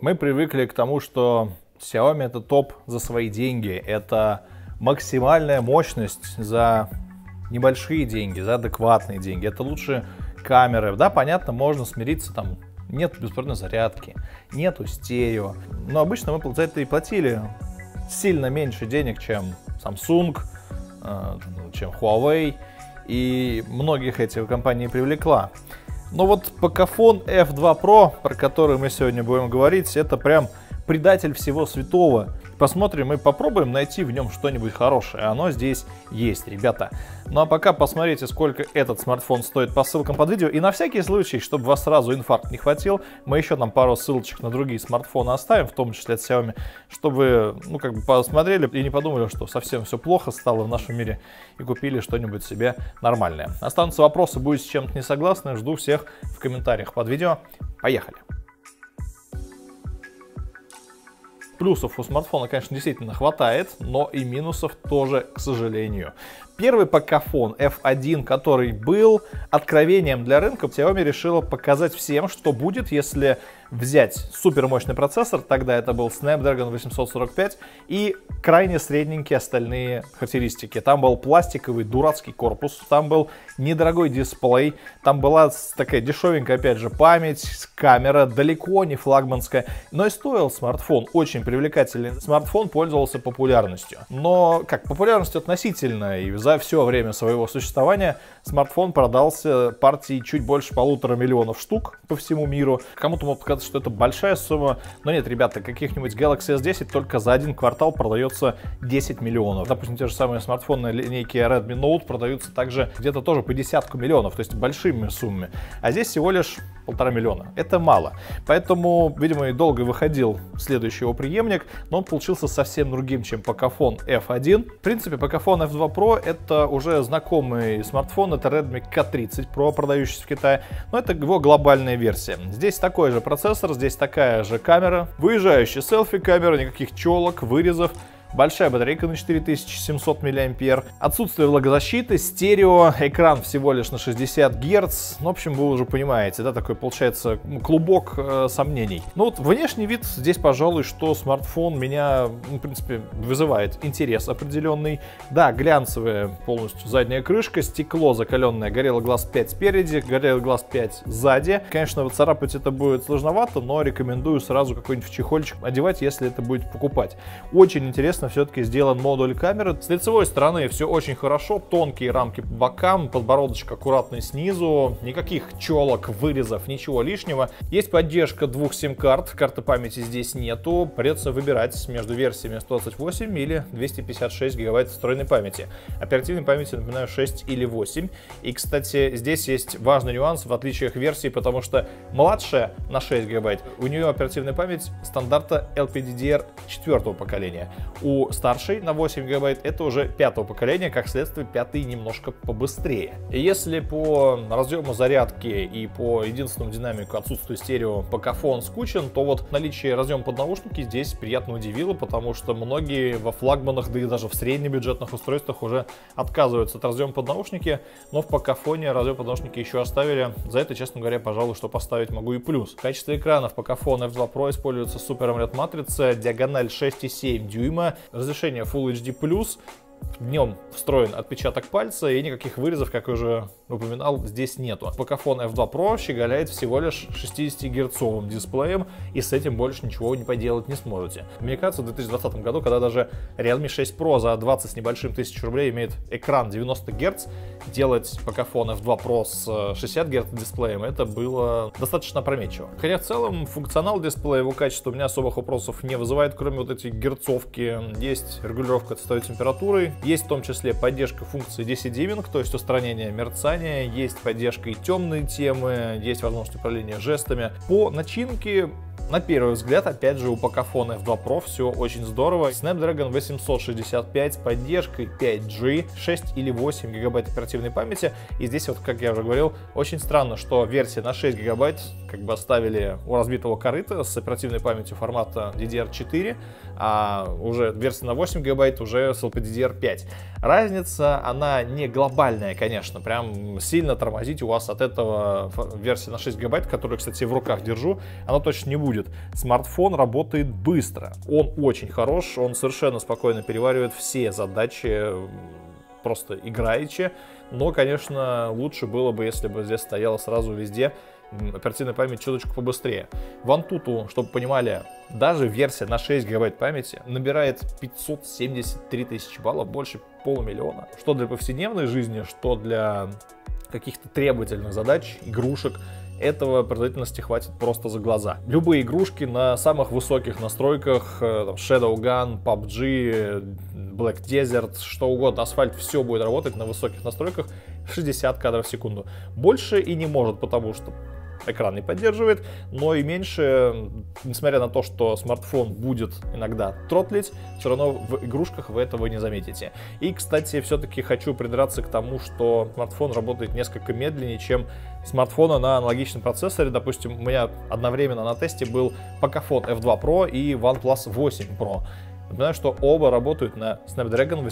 Мы привыкли к тому, что Xiaomi это топ за свои деньги. Это максимальная мощность за небольшие деньги, за адекватные деньги. Это лучше камеры. Да, понятно, можно смириться, там нет беспроводной зарядки, нету стерео. Но обычно мы за это и платили сильно меньше денег, чем Samsung, чем Huawei. И многих этих компаний привлекла. Но вот Pocophone F2 Pro, про который мы сегодня будем говорить, это прям предатель всего святого. Посмотрим и попробуем найти в нем что-нибудь хорошее. Оно здесь есть, ребята. Ну а пока посмотрите, сколько этот смартфон стоит по ссылкам под видео. И на всякий случай, чтобы вас сразу инфаркт не хватил, мы еще там пару ссылочек на другие смартфоны оставим, в том числе от Xiaomi, чтобы вы, посмотрели и не подумали, что совсем все плохо стало в нашем мире и купили что-нибудь себе нормальное. Останутся вопросы, будете с чем-то не согласны, жду всех в комментариях под видео. Поехали! Плюсов у смартфона, конечно, действительно хватает, но и минусов тоже, к сожалению. Первый Pocophone F1, который был откровением для рынка, Xiaomi решила показать всем, что будет, если взять супермощный процессор, тогда это был Snapdragon 845, и крайне средненькие остальные характеристики. Там был пластиковый дурацкий корпус, там был недорогой дисплей, там была такая дешевенькая, опять же, память, камера, далеко не флагманская, но и стоил смартфон очень привлекательный. Смартфон пользовался популярностью, но популярность относительная, и за все время своего существования смартфон продался партией чуть больше 1,5 миллиона штук по всему миру. Кому-то может показаться, что это большая сумма, но нет, ребята, каких-нибудь Galaxy S10 только за один квартал продается 10 миллионов. Допустим, те же самые смартфоны линейки Redmi Note продаются также где-то тоже по десятку миллионов, то есть большими суммами. А здесь всего лишь 1,5 миллиона. Это мало. Поэтому, видимо, и долго выходил следующий его преемник, но он получился совсем другим, чем Pocophone F1. В принципе, Pocophone F2 Pro это уже знакомый смартфон, это Redmi K30 Pro, продающийся в Китае, но это его глобальная версия. Здесь такой же процессор, здесь такая же камера, выезжающая селфи-камера, никаких челок, вырезов. Большая батарейка на 4700 мАh, отсутствие влагозащиты, стерео, экран всего лишь на 60 Гц. В общем, вы уже понимаете, да, такой получается клубок сомнений. Ну вот внешний вид здесь, пожалуй, что смартфон меня, в принципе, вызывает интерес определенный. Да, глянцевая полностью задняя крышка, стекло закаленное, горелый глаз 5 спереди, горелый глаз 5 сзади. Конечно, вот царапать это будет сложновато, но рекомендую сразу какой-нибудь чехольчик одевать, если это будет покупать. Очень интересно все-таки сделан модуль камеры. С лицевой стороны все очень хорошо, тонкие рамки по бокам, подбородочек аккуратный снизу, никаких челок, вырезов, ничего лишнего. Есть поддержка двух сим-карт, карты памяти здесь нету, придется выбирать между версиями 128 или 256 гигабайт встроенной памяти. Оперативной памяти, напоминаю, 6 или 8. И, кстати, здесь есть важный нюанс в отличиях версий, потому что младшая на 6 гигабайт, у нее оперативная память стандарта LPDDR 4 поколения. У старшей на 8 гигабайт это уже 5-го поколения, как следствие 5-й немножко побыстрее. И если по разъему зарядки и по единственному динамику отсутствию стерео Pocophone скучен, то вот наличие разъема под наушники здесь приятно удивило, потому что многие во флагманах, да и даже в среднебюджетных устройствах уже отказываются от разъема под наушники, но в Pocophone разъем под наушники еще оставили. За это, честно говоря, пожалуй, что поставить могу и плюс. В качестве экранов Pocophone F2 Pro используется Super AMOLED матрица, диагональ 6,7 дюйма, разрешение Full HD+, в нем встроен отпечаток пальца и никаких вырезов, как я уже упоминал, здесь нету. Pocophone F2 Pro щеголяет всего лишь 60-герцовым дисплеем, и с этим больше ничего не поделать не сможете. Мне кажется, в 2020 году, когда даже Realme 6 Pro за 20 с небольшим тысяч рублей имеет экран 90 Гц, делать Pocophone F2 Pro с 60 Гц дисплеем, это было достаточно опрометчиво. Хотя в целом функционал дисплея, его качество у меня особых вопросов не вызывает, кроме вот этой герцовки. Есть регулировка цветовой температуры, есть в том числе поддержка функции DC Dimming, то есть устранение мерцания, есть поддержка и темной темы, есть возможность управления жестами. По начинке, на первый взгляд, опять же, у Pocophone F2 Pro все очень здорово. Snapdragon 865 с поддержкой 5G, 6 или 8 гигабайт оперативной памяти. И здесь вот, как я уже говорил, очень странно, что версия на 6 гигабайт оставили у разбитого корыта с оперативной памятью формата DDR4, а уже версия на 8 гигабайт уже с LPDDR5. Разница, она не глобальная, конечно, прям сильно тормозить у вас от этого версии на 6 гигабайт, которую, кстати, в руках держу, она точно не будет. будет. Смартфон работает быстро, он очень хорош, он совершенно спокойно переваривает все задачи, просто играючи. Но, конечно, лучше было бы, если бы здесь стояла сразу везде оперативная память чуточку побыстрее. В Antutu, чтобы понимали, даже версия на 6 гигабайт памяти набирает 573 тысячи баллов, больше полумиллиона. Что для повседневной жизни, что для каких-то требовательных задач, игрушек, этого производительности хватит просто за глаза. Любые игрушки на самых высоких настройках, Shadowgun, PUBG, Black Desert, что угодно, Асфальт, все будет работать на высоких настройках 60 кадров в секунду. Больше и не может, потому что экран не поддерживает, но и меньше, несмотря на то, что смартфон будет иногда тротлить, все равно в игрушках вы этого не заметите. И, кстати, все-таки хочу придраться к тому, что смартфон работает несколько медленнее, чем смартфоны на аналогичном процессоре. Допустим, у меня одновременно на тесте был Pocophone F2 Pro и OnePlus 8 Pro. Напоминаю, что оба работают на Snapdragon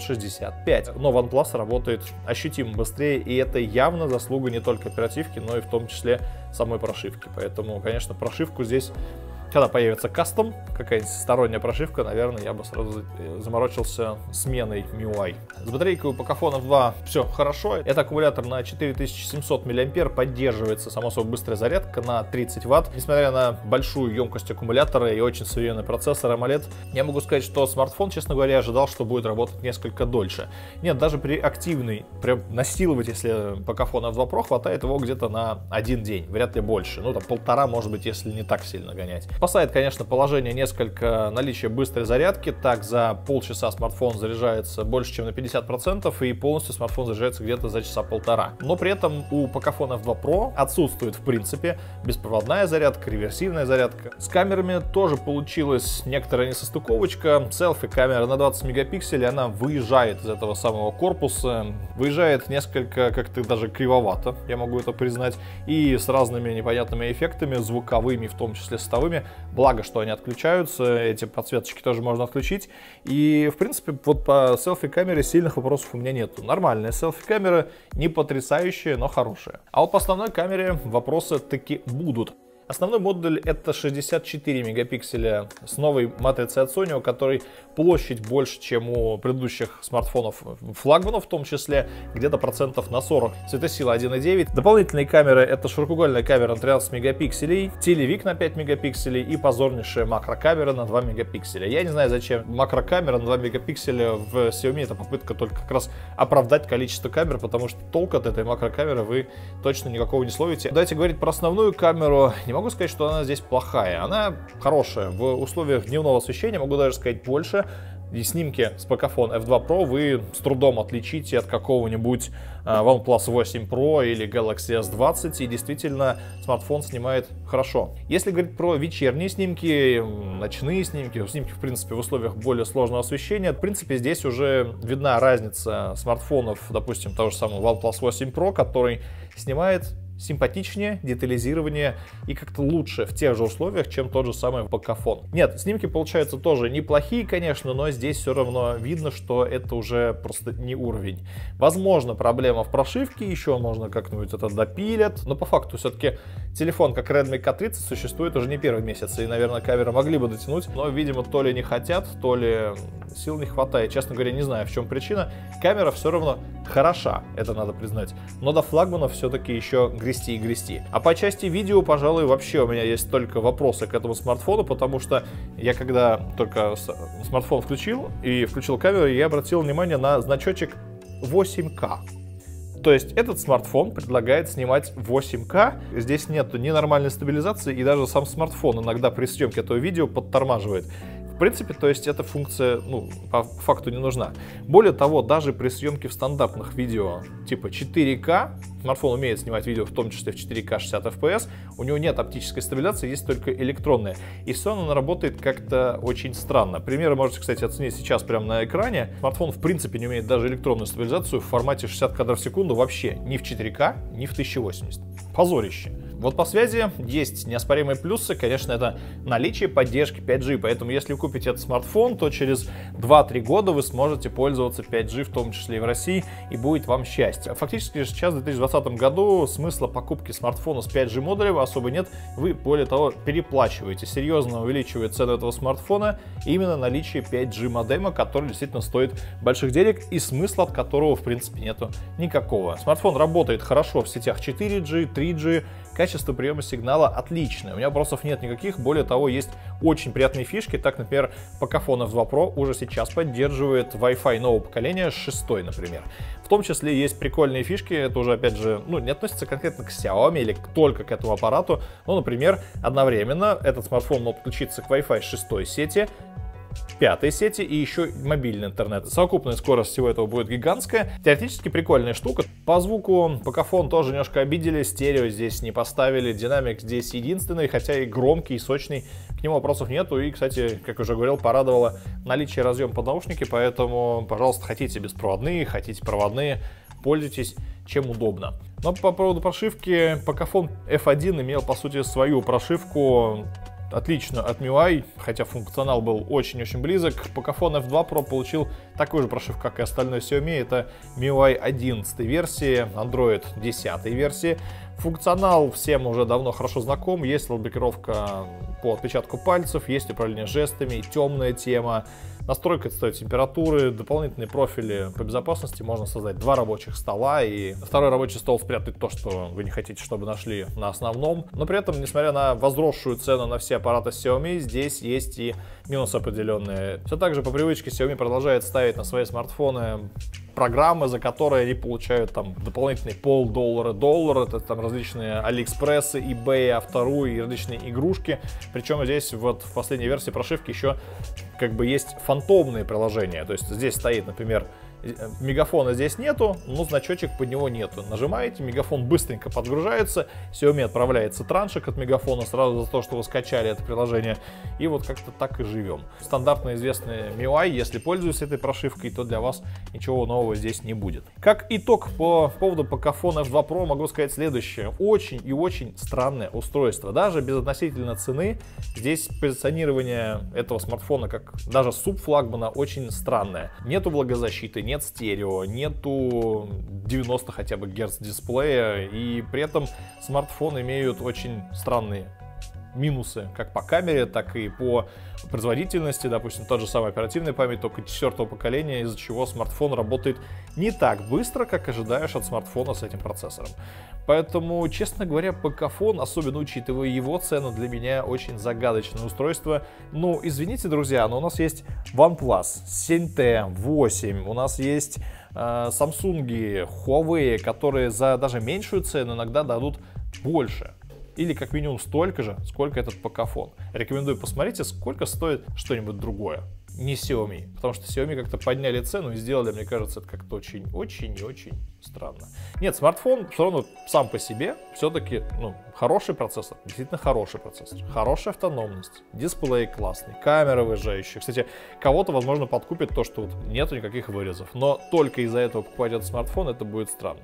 865, но OnePlus работает ощутимо быстрее, и это явно заслуга не только оперативки, но и в том числе самой прошивки. Поэтому, конечно, прошивку здесь, когда появится кастом, какая-нибудь сторонняя прошивка, наверное, я бы сразу заморочился сменой MIUI. С батарейкой у Pocophone F2 все хорошо. Это аккумулятор на 4700 мАh, поддерживается, само собой, быстрая зарядка на 30 Вт. Несмотря на большую емкость аккумулятора и очень современный процессор AMOLED, я могу сказать, что смартфон, честно говоря, ожидал, что будет работать несколько дольше. Нет, даже при активной, прям насиловать, если Pocophone F2 Pro, хватает его где-то на один день, вряд ли больше. Ну, там полтора, может быть, если не так сильно гонять. Спасает, конечно, положение несколько наличия быстрой зарядки. Так, за полчаса смартфон заряжается больше, чем на 50%, и полностью смартфон заряжается где-то за часа полтора. Но при этом у Pocophone F2 Pro отсутствует, в принципе, беспроводная зарядка, реверсивная зарядка. С камерами тоже получилась некоторая несостыковочка. Селфи-камера на 20 мегапикселей, она выезжает из этого самого корпуса. Выезжает несколько как-то даже кривовато, я могу это признать, и с разными непонятными эффектами, звуковыми, в том числе световыми. Благо, что они отключаются, эти подсветочки тоже можно отключить. И, в принципе, вот по селфи-камере сильных вопросов у меня нет. Нормальная селфи-камера, не потрясающая, но хорошая. А вот по основной камере вопросы таки будут. Основной модуль это 64 мегапикселя с новой матрицей от Sony, у которой площадь больше, чем у предыдущих смартфонов, флагманов в том числе, где-то процентов на 40. Светосила 1.9. Дополнительные камеры это широкоугольная камера на 13 мегапикселей, телевик на 5 мегапикселей и позорнейшая макрокамера на 2 мегапикселя. Я не знаю, зачем макрокамера на 2 мегапикселя в Xiaomi, это попытка только как раз оправдать количество камер, потому что толк от этой макрокамеры вы точно никакого не словите. Давайте говорить про основную камеру. Не могу сказать, что она здесь плохая, она хорошая. В условиях дневного освещения, могу даже сказать больше, и снимки с Pocophone F2 Pro вы с трудом отличите от какого-нибудь OnePlus 8 Pro или Galaxy S20, и действительно смартфон снимает хорошо. Если говорить про вечерние снимки, ночные снимки, в принципе, в условиях более сложного освещения, в принципе, здесь уже видна разница смартфонов, допустим, того же самого OnePlus 8 Pro, который снимает симпатичнее, детализированнее и как-то лучше в тех же условиях, чем тот же самый Pocophone. Нет, снимки получаются тоже неплохие, конечно, но здесь все равно видно, что это уже просто не уровень. Возможно, проблема в прошивке, еще можно как-нибудь это допилят, но по факту все-таки телефон, как Redmi K30, существует уже не первый месяц, и, наверное, камеры могли бы дотянуть, но, видимо, то ли не хотят, то ли сил не хватает. Честно говоря, не знаю, в чем причина. Камера все равно хороша, это надо признать, но до флагманов все-таки еще грести и грести. А по части видео, пожалуй, вообще у меня есть только вопросы к этому смартфону, потому что я когда только смартфон включил и включил камеру, я обратил внимание на значочек 8К. То есть этот смартфон предлагает снимать 8К, здесь нет ни нормальной стабилизации, и даже сам смартфон иногда при съемке этого видео подтормаживает. В принципе, то есть эта функция, ну, по факту не нужна. Более того, даже при съемке в стандартных видео типа 4К, смартфон умеет снимать видео в том числе в 4К 60 FPS, у него нет оптической стабилизации, есть только электронная. И все равно она работает как-то очень странно. Примеры можете, кстати, оценить сейчас прямо на экране. Смартфон в принципе не умеет даже электронную стабилизацию в формате 60 кадров в секунду вообще, ни в 4К, ни в 1080. Позорище. Вот по связи есть неоспоримые плюсы, конечно, это наличие поддержки 5G, поэтому если вы купите этот смартфон, то через 2-3 года вы сможете пользоваться 5G, в том числе и в России, и будет вам счастье. Фактически сейчас, в 2020 году, смысла покупки смартфона с 5G модулем особо нет, вы, более того, переплачиваете, серьезно увеличивает цену этого смартфона именно наличие 5G модема, который действительно стоит больших денег и смысла от которого, в принципе, нету никакого. Смартфон работает хорошо в сетях 4G, 3G, качество приема сигнала отличное, у меня вопросов нет никаких, более того, есть очень приятные фишки, так, например, Pocophone F2 Pro уже сейчас поддерживает Wi-Fi нового поколения 6, например. В том числе есть прикольные фишки, это уже, опять же, не относится конкретно к Xiaomi или только к этому аппарату, но, например, одновременно этот смартфон может подключиться к Wi-Fi 6 сети, 5 сети и еще мобильный интернет. Совокупная скорость всего этого будет гигантская. Теоретически прикольная штука. По звуку Pocophone тоже немножко обидели, стерео здесь не поставили, динамик здесь единственный, хотя и громкий, и сочный. К нему вопросов нету. И, кстати, как уже говорил, порадовало наличие разъема под наушники, поэтому, пожалуйста, хотите беспроводные, хотите проводные, пользуйтесь чем удобно. Но по поводу прошивки, Pocophone F1 имел, по сути, свою прошивку, отлично от MIUI, хотя функционал был очень-очень близок. Pocophone F2 Pro получил такую же прошивку, как и остальной Xiaomi. Это MIUI 11 версии, Android 10 версии. Функционал всем уже давно хорошо знаком. Есть разблокировка по отпечатку пальцев, есть управление жестами, темная тема, настройка цветовой температуры, дополнительные профили по безопасности. Можно создать 2 рабочих стола и второй рабочий стол спрятать то, что вы не хотите, чтобы нашли на основном. Но при этом, несмотря на возросшую цену на все аппараты Xiaomi, здесь есть и минусы определенные. Все так же по привычке Xiaomi продолжает ставить на свои смартфоны программы, за которые они получают там дополнительные $0,5, $1, это там различные Алиэкспрессы, eBay, Автору и различные игрушки. Причем здесь вот в последней версии прошивки еще как бы есть фантомные приложения. То есть здесь стоит, например, Мегафона здесь нету, но значочек под него нету. Нажимаете, Мегафон быстренько подгружается, Xiaomi отправляется траншик от Мегафона сразу за то, что вы скачали это приложение. И вот как-то так и живем. Стандартно известный MIUI, если пользуюсь этой прошивкой, то для вас ничего нового здесь не будет. Как итог по поводу Pocophone F2 Pro могу сказать следующее. Очень и очень странное устройство. Даже без относительно цены, здесь позиционирование этого смартфона как даже субфлагмана очень странное. Нету влагозащиты, нет стерео, нету 90 хотя бы герц дисплея, и при этом смартфоны имеют очень странные минусы как по камере, так и по производительности. Допустим, тот же самый оперативная память, только 4-го поколения, из-за чего смартфон работает не так быстро, как ожидаешь от смартфона с этим процессором. Поэтому, честно говоря, Pocophone, особенно учитывая его цену, для меня очень загадочное устройство. Ну, извините, друзья, но у нас есть OnePlus 7T, 8, у нас есть Samsung, Huawei, которые за даже меньшую цену иногда дадут больше. Или как минимум столько же, сколько этот Pocophone. Рекомендую посмотрите, сколько стоит что-нибудь другое. Не Xiaomi. Потому что Xiaomi как-то подняли цену и сделали, мне кажется, это как-то очень и очень странно. Нет, смартфон все равно сам по себе все-таки хороший процессор. Действительно хороший процессор. Хорошая автономность. Дисплей классный. Камера выезжающая. Кстати, кого-то, возможно, подкупит то, что вот нету никаких вырезов. Но только из-за этого покупать этот смартфон, это будет странно.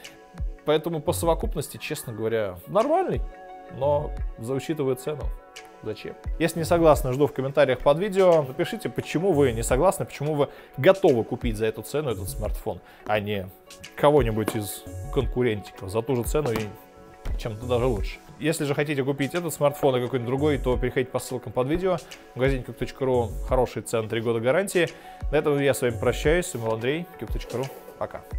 Поэтому по совокупности, честно говоря, нормальный, но учитывая цену, зачем? Если не согласны, жду в комментариях под видео. Напишите, почему вы не согласны, почему вы готовы купить за эту цену этот смартфон, а не кого-нибудь из конкурентиков за ту же цену и чем-то даже лучше. Если же хотите купить этот смартфон и какой-нибудь другой, то переходите по ссылкам под видео. Магазин Cube.ru, хорошие цены, 3 года гарантии. На этом я с вами прощаюсь. С вами был Андрей, Cube.ru. Пока.